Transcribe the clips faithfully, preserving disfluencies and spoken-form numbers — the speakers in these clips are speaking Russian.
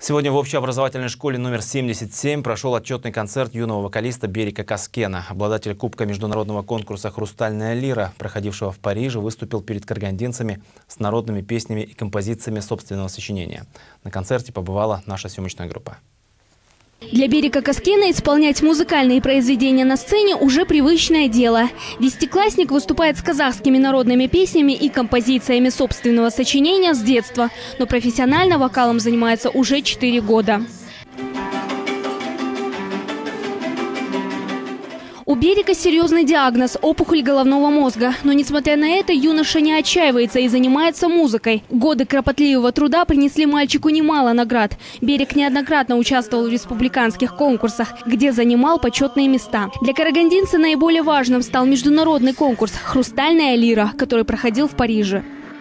Сегодня в общеобразовательной школе номер семьдесят семь прошел отчетный концерт юного вокалиста Берика Каскена. Обладатель кубка международного конкурса «Хрустальная лира», проходившего в Париже, выступил перед карагандинцами с народными песнями и композициями собственного сочинения. На концерте побывала наша съемочная группа. Для Берика Каскена исполнять музыкальные произведения на сцене уже привычное дело. Десятиклассник выступает с казахскими народными песнями и композициями собственного сочинения с детства, но профессионально вокалом занимается уже четыре года. У Берика серьезный диагноз – опухоль головного мозга. Но, несмотря на это, юноша не отчаивается и занимается музыкой. Годы кропотливого труда принесли мальчику немало наград. Берик неоднократно участвовал в республиканских конкурсах, где занимал почетные места. Для карагандинца наиболее важным стал международный конкурс «Хрустальная лира», который проходил в Париже.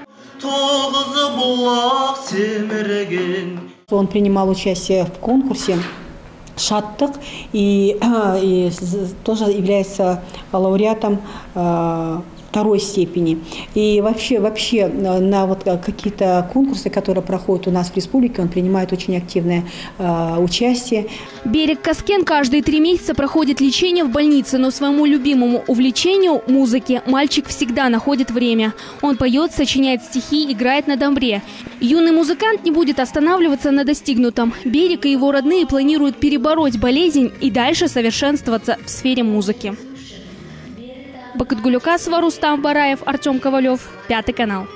Он принимал участие в конкурсе «Шаттық» и, и тоже является лауреатом э, второй степени. И вообще, вообще на вот какие-то конкурсы, которые проходят у нас в республике, он принимает очень активное э, участие. Берик Каскен каждые три месяца проходит лечение в больнице, но своему любимому увлечению – музыке – мальчик всегда находит время. Он поет, сочиняет стихи, играет на домбре. Юный музыкант не будет останавливаться на достигнутом. Берик и его родные планируют перебороть болезнь и дальше совершенствоваться в сфере музыки. Бакытгуль Окасова, Рустам Бараев, Артем Ковалев, Пятый канал.